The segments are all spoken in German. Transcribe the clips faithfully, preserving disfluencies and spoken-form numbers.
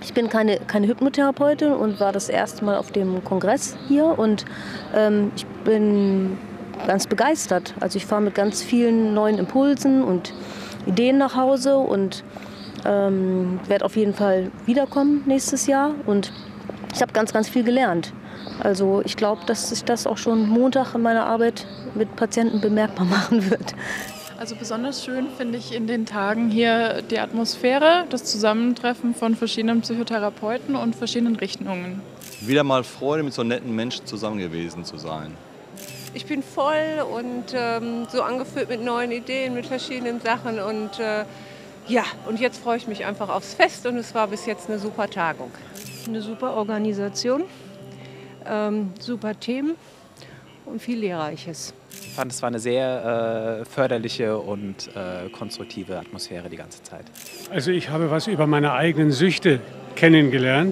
Ich bin keine, keine Hypnotherapeutin und war das erste Mal auf dem Kongress hier und ähm, ich bin ganz begeistert. Also ich fahre mit ganz vielen neuen Impulsen und Ideen nach Hause und ähm, werde auf jeden Fall wiederkommen nächstes Jahr und ich habe ganz, ganz viel gelernt. Also ich glaube, dass sich das auch schon Montag in meiner Arbeit mit Patienten bemerkbar machen wird. Also besonders schön finde ich in den Tagen hier die Atmosphäre, das Zusammentreffen von verschiedenen Psychotherapeuten und verschiedenen Richtungen. Wieder mal Freude, mit so netten Menschen zusammen gewesen zu sein. Ich bin voll und ähm, so angefüllt mit neuen Ideen, mit verschiedenen Sachen und äh, ja, und jetzt freue ich mich einfach aufs Fest und es war bis jetzt eine super Tagung. Eine super Organisation, ähm, super Themen und viel Lehrreiches. Ich fand, es war eine sehr äh, förderliche und äh, konstruktive Atmosphäre die ganze Zeit. Also ich habe was über meine eigenen Süchte kennengelernt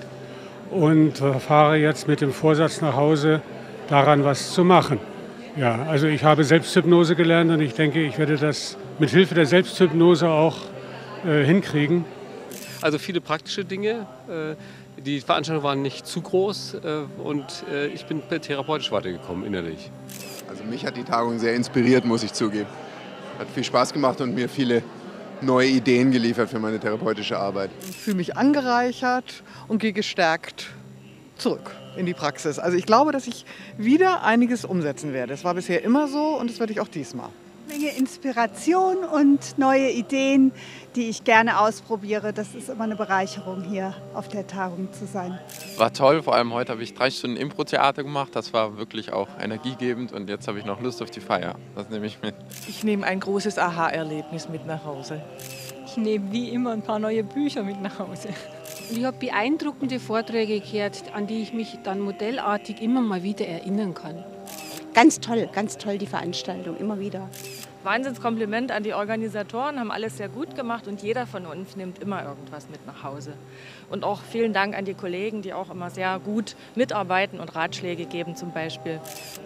und äh, fahre jetzt mit dem Vorsatz nach Hause, daran was zu machen. Ja, also ich habe Selbsthypnose gelernt und ich denke, ich werde das mit Hilfe der Selbsthypnose auch äh, hinkriegen. Also viele praktische Dinge. Äh, die Veranstaltungen waren nicht zu groß äh, und äh, ich bin therapeutisch weitergekommen innerlich. Also mich hat die Tagung sehr inspiriert, muss ich zugeben. Hat viel Spaß gemacht und mir viele neue Ideen geliefert für meine therapeutische Arbeit. Ich fühle mich angereichert und gehe gestärkt zurück in die Praxis. Also ich glaube, dass ich wieder einiges umsetzen werde. Es war bisher immer so und das werde ich auch diesmal. Menge Inspiration und neue Ideen, die ich gerne ausprobiere. Das ist immer eine Bereicherung, hier auf der Tagung zu sein. War toll, vor allem heute habe ich drei Stunden Impro-Theater gemacht. Das war wirklich auch energiegebend und jetzt habe ich noch Lust auf die Feier. Das nehme ich mit. Ich nehme ein großes Aha-Erlebnis mit nach Hause. Ich nehme wie immer ein paar neue Bücher mit nach Hause. Ich habe beeindruckende Vorträge gehört, an die ich mich dann modellartig immer mal wieder erinnern kann. Ganz toll, ganz toll die Veranstaltung, immer wieder. Wahnsinnskompliment an die Organisatoren, haben alles sehr gut gemacht und jeder von uns nimmt immer irgendwas mit nach Hause. Und auch vielen Dank an die Kollegen, die auch immer sehr gut mitarbeiten und Ratschläge geben zum Beispiel.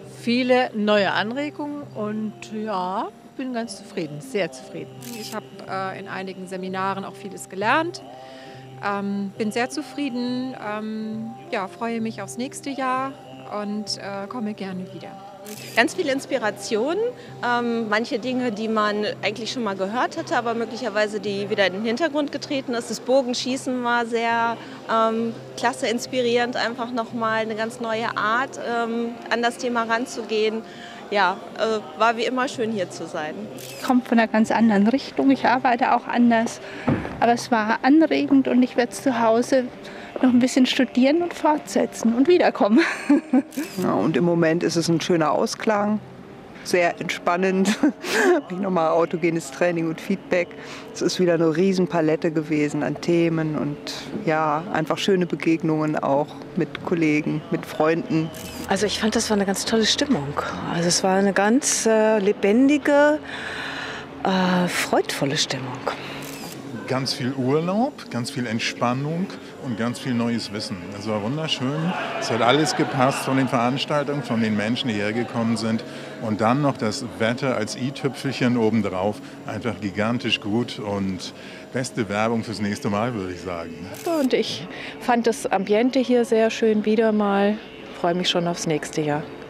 Viele neue Anregungen und ja, bin ganz zufrieden, sehr zufrieden. Ich habe äh, in einigen Seminaren auch vieles gelernt, ähm, bin sehr zufrieden, ähm, ja, freue mich aufs nächste Jahr und äh, komme gerne wieder. Ganz viel Inspiration, ähm, manche Dinge, die man eigentlich schon mal gehört hatte, aber möglicherweise die wieder in den Hintergrund getreten ist. Das Bogenschießen war sehr ähm, klasse, inspirierend, einfach nochmal eine ganz neue Art, ähm, an das Thema ranzugehen. Ja, äh, war wie immer schön hier zu sein. Ich komme von einer ganz anderen Richtung, ich arbeite auch anders, aber es war anregend und ich werde zu Hause noch ein bisschen studieren und fortsetzen und wiederkommen. Ja, und im Moment ist es ein schöner Ausklang, sehr entspannend. Nochmal autogenes Training und Feedback. Es ist wieder eine Riesenpalette gewesen an Themen und ja, einfach schöne Begegnungen auch mit Kollegen, mit Freunden. Also ich fand, das war eine ganz tolle Stimmung. Also es war eine ganz äh, lebendige, äh, freudvolle Stimmung. Ganz viel Urlaub, ganz viel Entspannung und ganz viel neues Wissen. Es war wunderschön. Es hat alles gepasst von den Veranstaltungen, von den Menschen, die hergekommen sind. Und dann noch das Wetter als i-Tüpfelchen obendrauf. Einfach gigantisch gut und beste Werbung fürs nächste Mal, würde ich sagen. Und ich fand das Ambiente hier sehr schön wieder mal. Freue mich schon aufs nächste Jahr.